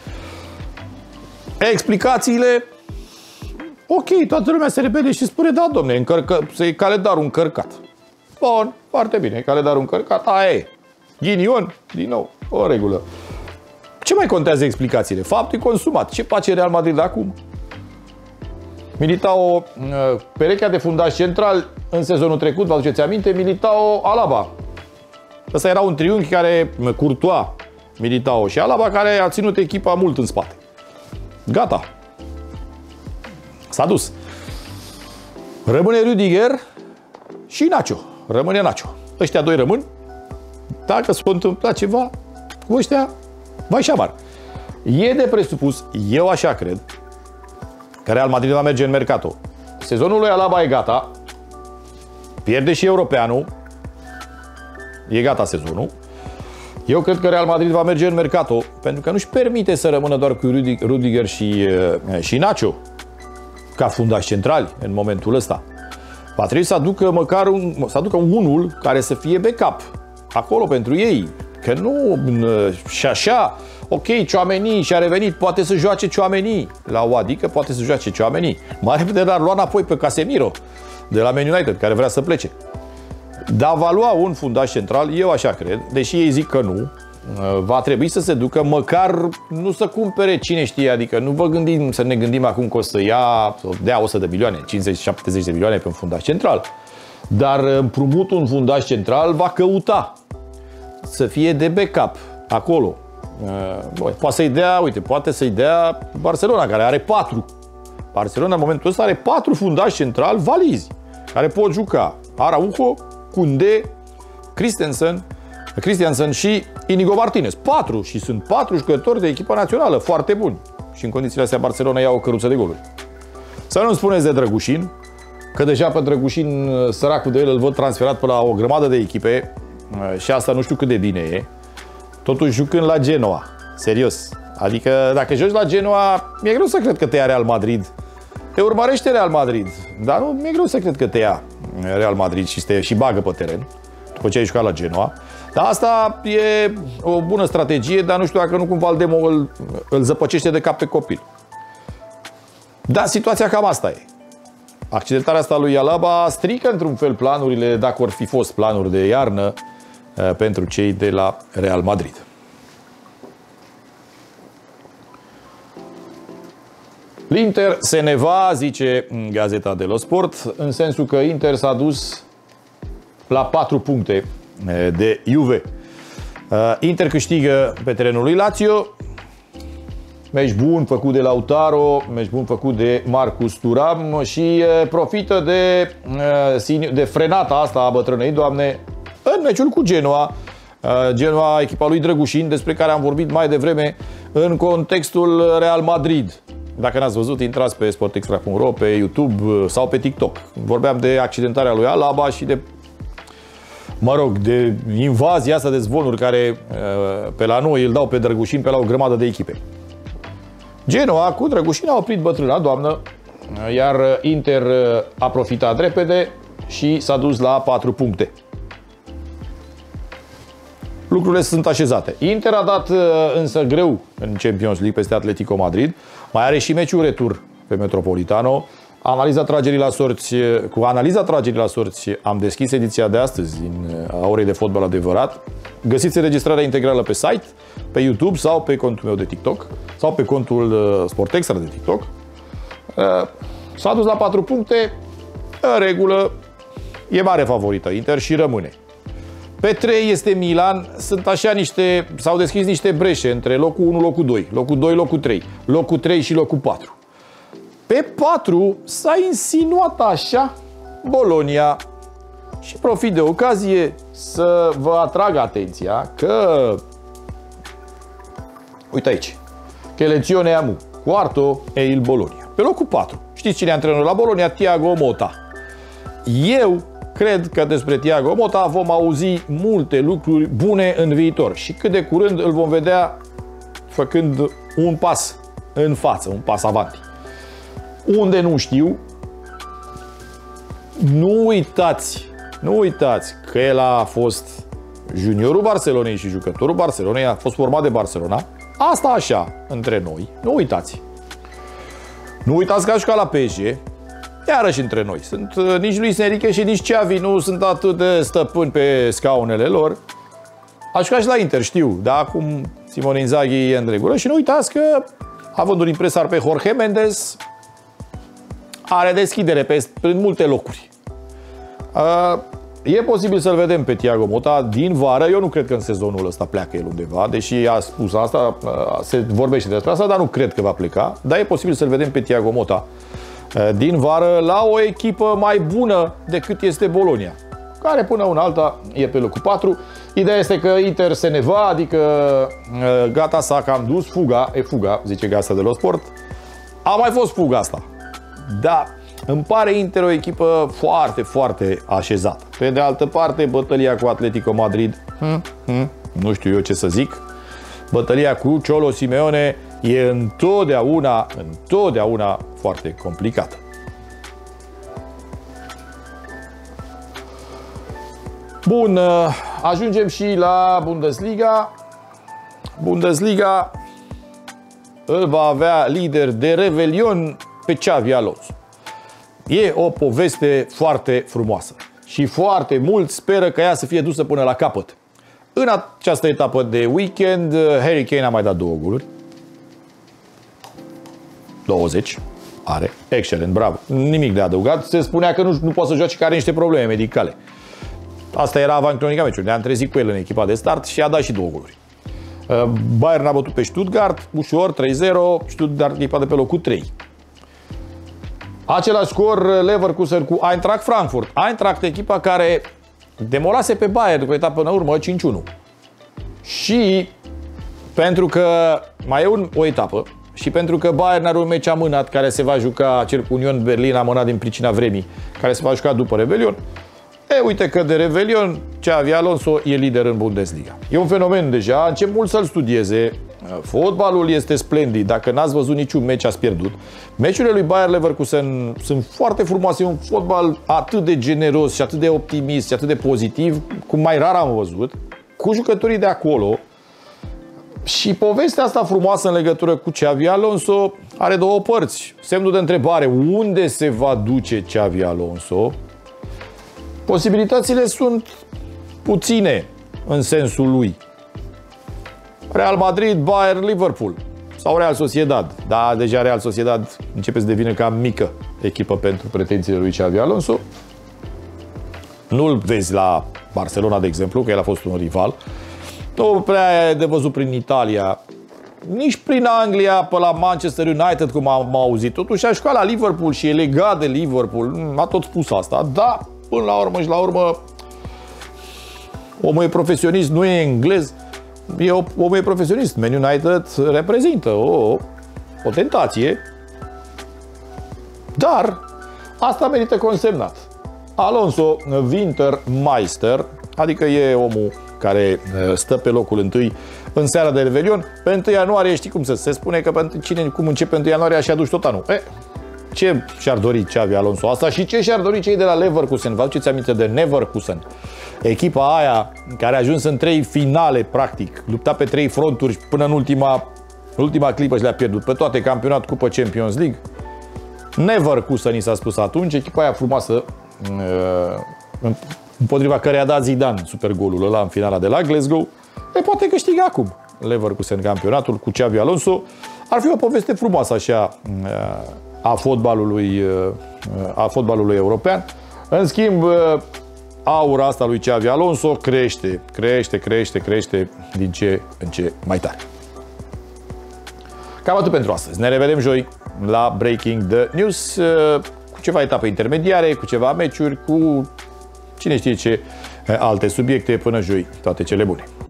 Explicațiile, ok, toată lumea se repede și spune, da, domne, e calendarul încărcat. Bun, foarte bine, calendarul încărcat, aia e. Ghinion, din nou, o regulă. Ce mai contează explicațiile? Faptul consumat. Ce face Real Madrid acum? Militao, perechea de fundaș central în sezonul trecut, vă aduceți aminte, Militao, Alaba. Ăsta era un triunghi care, Courtois, Militao și Alaba, care a ținut echipa mult în spate. Gata. S-a dus. Rămâne Rüdiger și Nacho. Rămâne Nacho. Ăștia doi rămân. Dacă s-a întâmplat ceva cu ăștia, vai și amar. E de presupus, eu așa cred, că Real Madrid va merge în mercato. Sezonul lui Alaba e gata. Pierde și europeanul. E gata sezonul. Eu cred că Real Madrid va merge în mercato pentru că nu-și permite să rămână doar cu Rüdiger și Nacho ca fundași centrali în momentul ăsta. Va trebui să aducă măcar unul care să fie backup acolo pentru ei. Că nu și așa, ok, Tchouaméni și-a revenit, poate să joace Tchouaméni la UAD, că poate să joace Tchouaméni. Mai repede l-ar lua înapoi pe Casemiro de la Man United, care vrea să plece. Dar va lua un fundaș central, eu așa cred, deși ei zic că nu, va trebui să se ducă, măcar nu să cumpere cine știe, adică nu vă gândim să ne gândim acum că o să dea 100 de milioane, 50-70 de milioane pe un fundaș central. Dar împrumutul un fundaș central va căuta să fie de backup acolo. Poate să-i dea, uite, poate să-i dea Barcelona, care are 4. Barcelona în momentul ăsta are 4 fundași centrali valizi, care pot juca. Araujo, Koundé, Christensen și Inigo Martinez. 4 și sunt 4 jucători de echipa națională, foarte buni. Și în condițiile astea Barcelona ia o căruță de goluri. Să nu spuneți de Drăgușin, că deja pe Drăgușin, săracul de el, îl văd transferat pe la o grămadă de echipe și asta nu știu cât de bine e. Totuși jucând la Genoa, serios. Adică dacă joci la Genoa, mi-e greu să cred că te ia Real Madrid. Te urmărește Real Madrid, dar nu, mi-e greu să cred că te ia Real Madrid și bagă pe teren după ce ai jucat la Genoa. Dar asta e o bună strategie, dar nu știu dacă nu cumva îl zăpăcește de cap pe copil. Da, situația cam asta e. Accidentarea asta lui Alaba strică într-un fel planurile, dacă or fi fost planuri de iarnă, pentru cei de la Real Madrid. L'Inter se ne va, zice Gazeta dello Sport, în sensul că Inter s-a dus la 4 puncte de Juve. Inter câștigă pe terenul lui Lazio. Meci bun făcut de Lautaro, meci bun făcut de Marcus Thuram și profită de frenata asta a bătrânei doamne în meciul cu Genoa. Genoa, echipa lui Drăgușin, despre care am vorbit mai devreme în contextul Real Madrid. Dacă n-ați văzut, intrați pe sportextra.ro, pe YouTube sau pe TikTok. Vorbeam de accidentarea lui Alaba și de, de invazia asta de zvonuri care pe la noi îl dau pe Drăgușin pe la o grămadă de echipe. Genoa cu Drăgușin a oprit bătrâna doamnă, iar Inter a profitat repede și s-a dus la 4 puncte. Lucrurile sunt așezate. Inter a dat însă greu în Champions League peste Atletico Madrid. Mai are și meciul retur pe Metropolitano. Cu analiza tragerii la sorți am deschis ediția de astăzi a orei de fotbal adevărat. Găsiți înregistrarea integrală pe site, pe YouTube sau pe contul meu de TikTok sau pe contul Sport Extra de TikTok. S-a dus la 4 puncte. În regulă, e mare favorită Inter și rămâne. Pe 3 este Milan, s-au deschis niște breșe între locul 1, locul 2, locul 2, locul 3, locul 3 și locul 4. Pe 4 s-a insinuat așa Bologna și profit de ocazie să vă atrag atenția că, uite aici, che lezione amu, quarto e il Bologna. Pe locul 4, știți cine e antrenorul la Bologna? Thiago Motta. Eu cred că despre Thiago Motta vom auzi multe lucruri bune în viitor și cât de curând îl vom vedea făcând un pas în față, un pas avanti. Unde nu știu, nu uitați că el a fost juniorul Barcelonei și jucătorul Barcelonei, a fost format de Barcelona. Asta așa, între noi, nu uitați. Nu uitați că a jucat la PSG, iarăși între noi. Nici Luis Enrique și nici Xavi nu sunt atât de stăpâni pe scaunele lor. A jucat și la Inter, știu, dar acum Simone Inzaghi e în regulă. Și nu uitați că, având un impresar pe Jorge Mendes, are deschidere prin multe locuri. E posibil să-l vedem pe Thiago Motta din vară. Eu nu cred că în sezonul ăsta pleacă el undeva, deși a spus asta, se vorbește despre asta, dar nu cred că va pleca. Dar e posibil să-l vedem pe Thiago Motta din vară la o echipă mai bună decât este Bologna, care până una alta e pe locul 4. Ideea este că Inter se ne va, adică gata, s-a cam dus, fuga, zice Gazeta dello Sport. A mai fost fuga asta. Da, îmi pare Inter o echipă foarte, foarte așezată. Pe de altă parte, bătălia cu Atletico Madrid, nu știu eu ce să zic. Bătălia cu Cholo Simeone e întotdeauna foarte complicată. Bun, ajungem și la Bundesliga. Bundesliga îl va avea lider de revelion pe Xavi Alonso. E o poveste foarte frumoasă și foarte mult speră că ea să fie dusă până la capăt. În această etapă de weekend, Harry Kane a mai dat 2 goluri. 20 are. Excelent, bravo. Nimic de adăugat. Se spunea că nu poate să joace, că are niște probleme medicale. Asta era avancronica meciului. Ne-am trezit cu el în echipa de start și a dat și 2 goluri. Bayern a bătut pe Stuttgart, ușor, 3-0. Stuttgart echipa de pe locul 3. Același scor Leverkusen cu Eintracht Frankfurt. Eintracht, echipa care demolase pe Bayern cu o etapă în urmă, 5-1. Și pentru că mai e o etapă și pentru că Bayern are un meci amânat care se va juca, cel cu Union Berlin, amânat din pricina vremii, care se va juca după Revelion. Uite că de Revelion Xavi Alonso e lider în Bundesliga. E un fenomen deja, încep mult să-l studieze. Fotbalul este splendid. Dacă n-ați văzut niciun meci, ați pierdut. Meciurile lui Bayer Leverkusen sunt foarte frumoase. E un fotbal atât de generos și atât de optimist și atât de pozitiv, cum mai rar am văzut, cu jucătorii de acolo. Și povestea asta frumoasă în legătură cu Xavi Alonso are 2 părți. Semnul de întrebare: unde se va duce Xavi Alonso? Posibilitățile sunt puține în sensul lui. Real Madrid, Bayern, Liverpool sau Real Sociedad. Da, deja Real Sociedad începe să devină cam mică echipă pentru pretențiile lui Xavi Alonso. Nu-l vezi la Barcelona, de exemplu, că el a fost un rival. Nu prea e de văzut prin Italia, nici prin Anglia, pe la Manchester United, cum am auzit. Totuși a jucat la Liverpool și e legat de Liverpool. A tot spus asta. Da, până la urmă și la urmă, omul e profesionist, nu e englez. Omul e profesionist. Man United reprezintă o tentație. Dar asta merită consemnat. Alonso Wintermeister, adică e omul care stă pe locul 1 în seara de Revelion. Pe 1 ianuarie, știi cum se spune că cum începe 1 ianuarie, așa aduci tot anul. Ce și-ar dori Xavi Alonso asta și ce și-ar dori cei de la Leverkusen? Vă aduceți aminte de Leverkusen? Echipa aia care a ajuns în 3 finale, practic, lupta pe 3 fronturi până în ultima clipă și le-a pierdut pe toate, campionat, cupă, Champions League. Leverkusen, i s-a spus atunci, echipa aia frumoasă împotriva care a dat Zidane supergolul ăla în finala de la Glasgow. Poate câștiga acum Leverkusen campionatul cu Xavi Alonso. Ar fi o poveste frumoasă așa a fotbalului european. În schimb, aura asta lui Xavi Alonso crește din ce în ce mai tare. Cam atât pentru astăzi. Ne revedem joi la Breaking the News cu ceva etape intermediare, cu ceva meciuri, cu cine știe ce alte subiecte. Până joi, toate cele bune!